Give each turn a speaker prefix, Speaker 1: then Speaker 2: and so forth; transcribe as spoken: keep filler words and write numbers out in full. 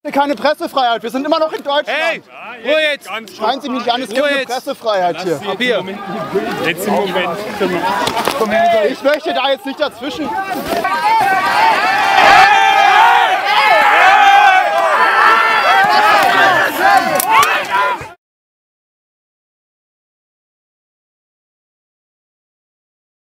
Speaker 1: Keine Pressefreiheit, wir sind immer noch in Deutschland.
Speaker 2: Hey, Ruhe jetzt!
Speaker 1: Schreien Sie mich an, es gibt eine Pressefreiheit hier.
Speaker 2: Ab hier.
Speaker 3: Letzten Moment.
Speaker 1: Ich möchte da jetzt nicht dazwischen.